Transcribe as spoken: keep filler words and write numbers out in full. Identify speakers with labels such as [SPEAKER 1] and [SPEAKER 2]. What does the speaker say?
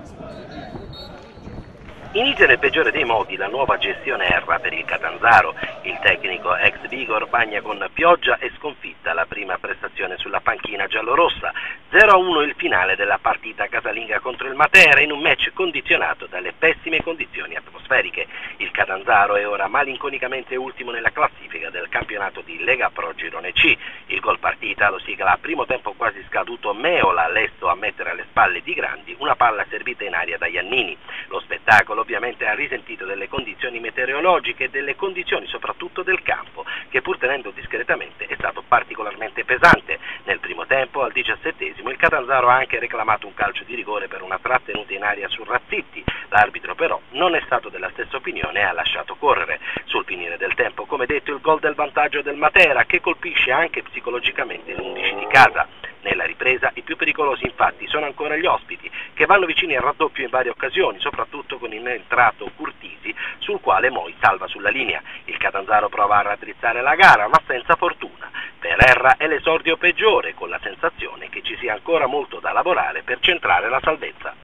[SPEAKER 1] Inizia nel peggiore dei modi la nuova gestione erra per il Catanzaro. Il tecnico ex Vigor bagna con pioggia e sconfitta la prima prestazione sulla panchina giallorossa. zero a uno il finale della partita casalinga contro il Matera in un match condizionato dalle pessime condizioni atmosferiche. Il Catanzaro è ora malinconicamente ultimo nella classifica del campionato di Lega Pro Girone C. Il gol partita lo sigla a primo tempo quasi scaduto Meola, lesto a mettere alle spalle di Grandi una palla servita in aria da Iannini. Lo spettacolo ovviamente ha risentito delle condizioni meteorologiche e delle condizioni soprattutto del campo, che pur tenendo discretamente è stato particolarmente pesante. Nel primo tempo, al diciassettesimo, il Catanzaro ha anche reclamato un calcio di rigore per una trattenuta in aria su Razzitti. L'arbitro però non è stato della stessa opinione e ha lasciato correre. Sul finire del tempo, come detto, il gol del vantaggio del Matera, che colpisce anche psicologicamente l'undici di casa. Nella ripresa i più pericolosi infatti sono ancora gli ospiti, che vanno vicini al raddoppio in varie occasioni, soprattutto con il entrato Curtisi, sul quale Moi salva sulla linea. Il Catanzaro prova a raddrizzare la gara, ma senza fortuna. Per Erra è l'esordio peggiore, con la sensazione che ci sia ancora molto da lavorare per centrare la salvezza.